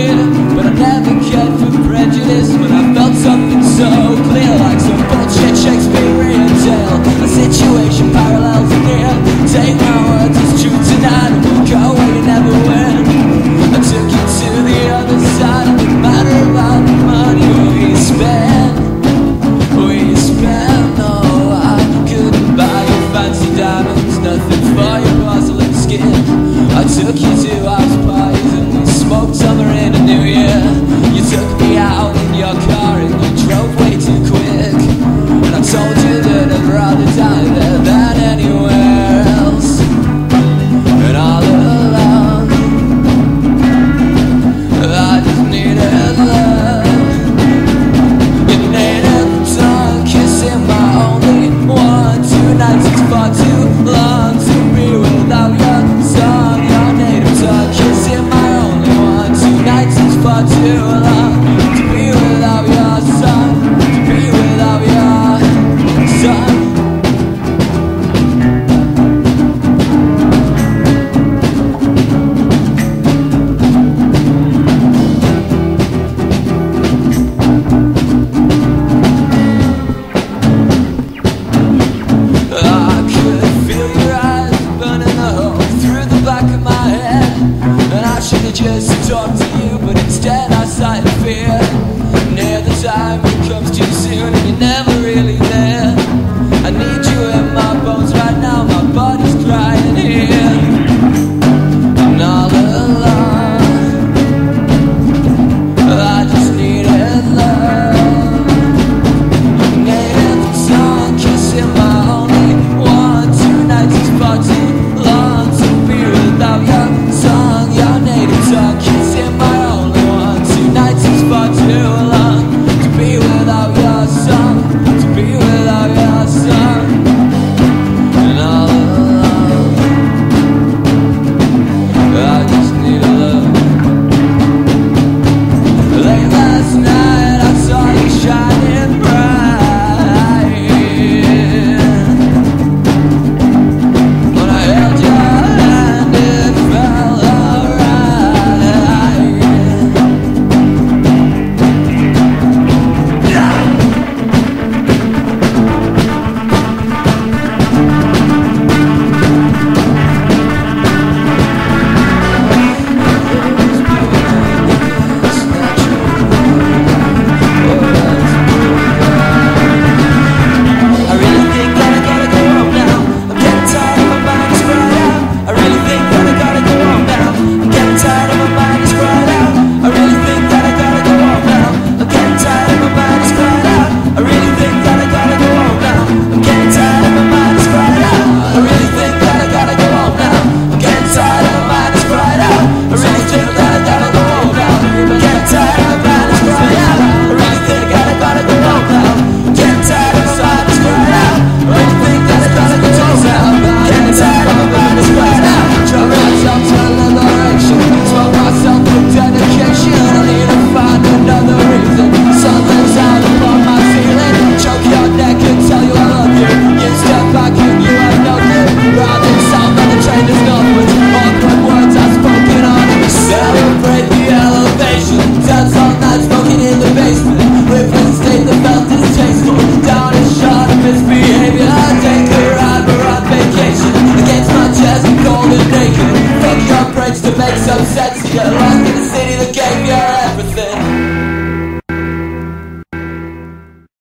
weird, but I never cared for prejudice when I felt something so clear, like some bullshit Shakespearean tale. A situation parallels here. Take my words as true tonight, and we'll go where you never win. I took you to the other side, and it matter about the money we spend. We spend, no, I couldn't buy you fancy diamonds, nothing for your porcelain skin. I took you to house parties and we smoked summer in a new year. You took me out in your car and you drove way too quick, and I told you that I'd rather die there than anywhere else. And all along I just needed love. You needed the tongue kissing my only one. 2 nights is far too long to be without your song. Your native tongue kissing my only one. 2 nights is far too long to be without your song. To be without your song. Just talk to you, but instead I sigh in fear. Near the time it comes too soon and you're never really there. I need you in my bones right now, my body's crying here. And all alone I just needed love. Needed the tongue kissing my only one. 2 nights is far too long to be without your song. Your native tongue kissing my only one. 2 nights is far too long to be without your song. To be without your song. And all alone I just need a love. Late last night I saw you shining bright. When I held your hand it felt alright. I really think that I gotta go home now. I'm getting tired of my mind is cried out. I really think that I gotta go home now. I'm getting tired of my mind is cried out. I really think that I gotta go home now. I'm getting tired of my mind is cried out. I really think that I gotta go home now. I'm getting tired of my mind is cried out. I really think that I gotta go home now. I'm getting tired of my mind is cried out. I really think that I gotta go home now. I'm getting tired of my mind is cried out. I really think that I gotta go home now. I'm getting tired of my mind is cried out. I really think that I gotta go home now. I'm getting tired of my mind is cried out. Drove myself to liberation, told myself with dedication I need to find another reason. Sun lives out upon my ceiling. Choke your neck and tell you I love you. You step back and you have no clue. Riding south on the train is northwards. Awkward words I've spoken on. Celebrate the elevation. Dance all night smoking in the basement. Ripping state the belt is tasteful. Down is short of misbehavior. Take a ride, we're on vacation. Against my chest, cold and naked. Fuck your brakes to make some sense of your life.